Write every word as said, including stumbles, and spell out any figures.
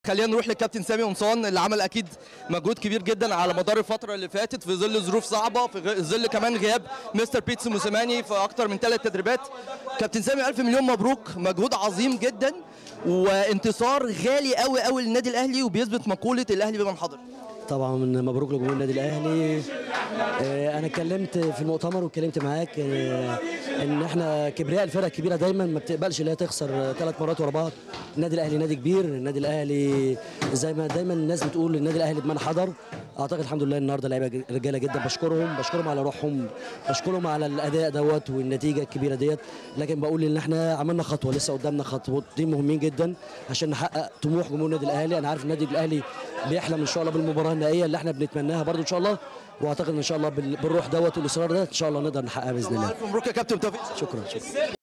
خلينا نروح للكابتن سامي قمصان اللي عمل اكيد مجهود كبير جدا على مدار الفتره اللي فاتت في ظل ظروف صعبه، في ظل كمان غياب مستر بيتسو موسيماني في اكتر من ثلاث تدريبات. كابتن سامي الف مليون مبروك، مجهود عظيم جدا وانتصار غالي قوي قوي للنادي الاهلي، وبيثبت مقوله الاهلي بمن حضر. طبعا مبروك لجمهور النادي الاهلي. انا اتكلمت في المؤتمر واتكلمت معاك ان احنا كبرياء الفرق الكبيره دايما ما بتقبلش ان هي تخسر ثلاث مرات ورا بعض. النادي الاهلي نادي كبير، النادي الاهلي زي ما دايما الناس بتقول النادي الاهلي بمن حضر. اعتقد الحمد لله النهارده لعيبه رجاله جدا، بشكرهم بشكرهم على روحهم، بشكرهم على الاداء دوت والنتيجه الكبيره ديت. لكن بقول ان احنا عملنا خطوه، لسه قدامنا خطوتين مهمين جدا عشان نحقق طموح جمهور النادي الاهلي. انا عارف النادي الاهلي بيحلم ان شاء الله بالمباراه النهائيه اللي احنا بنتمناها برضو ان شاء الله، واعتقد ان شاء الله بالروح دوت والاصرار ده ان شاء الله نقدر نحققها باذن الله. مبروك يا كابتن، توفيق. شكرا شكرا.